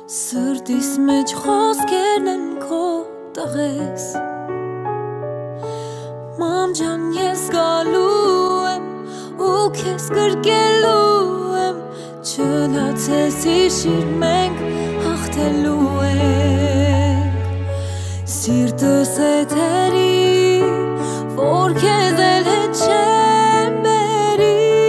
Սրտիս մեջ խոսքերն են քո տղես Մամ ջան ես գալու եմ ու քեզ գրկելու եմ Չլացես հիշիր մենք հաղթելու ենք Սիրտս էթերի որ քեզ էլ հետ չեմ բերի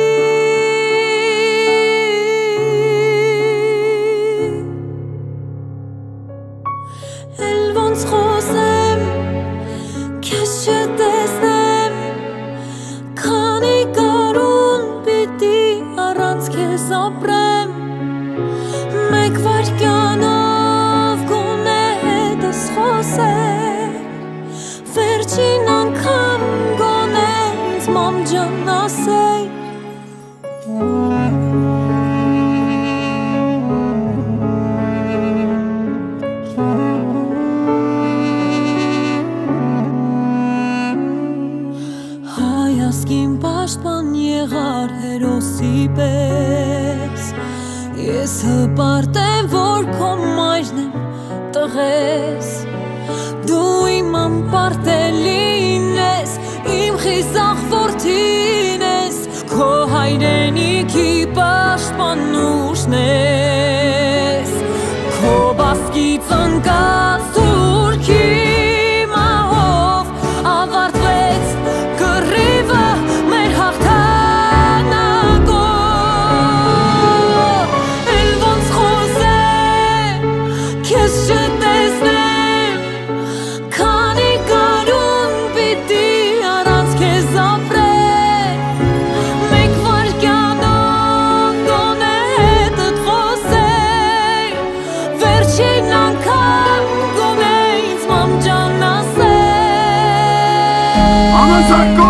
Էլ ոնց խոսեմ քեզ չտեսնեմ Քանի կարուն պիտի առանց քեզ ապրեմ Մեկ վայրկյանով գոնե հետս խոսեմ Վերջին անգամ գոնե ինձ մամ ջան ասեի Հայասկին պաշտպան եղար հերոսի պես Ես հպարտ եմ, որ քո մայրն եմ տղես Դու իմ անպարտելին ես, իմ խիզախ որդին ես Քո հայրենիքի պաշտպանուշն ես Քո բասկից ընկած թուրքի մահով ավարտվեց կռիվը մեր հաղթանակով Էլ ոնց խոսեմ, քեզ չտեսնեմ Քանի կարուն պիտի առանց քեզ ապրեմ Մեկ վայրկյանով գոնե հետդ խոսեի Վերջին անգամ գոնե ինձ մամ ջան ասեի